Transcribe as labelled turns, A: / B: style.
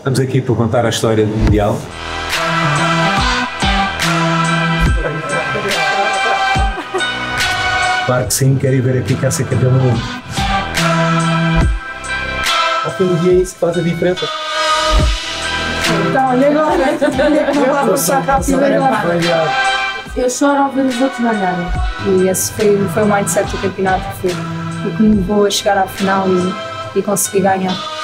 A: Estamos aqui para contar a história do Mundial. Claro que sim, quero ir ver aqui quem ser campeão do mundo. Ao fim do dia é isso que faz a diferença.
B: Então, e agora? Não vai passar rápido agora. Eu choro ao ver os outros ganharem. E esse foi o mindset do campeonato, foi o que me levou a chegar à final e conseguir ganhar.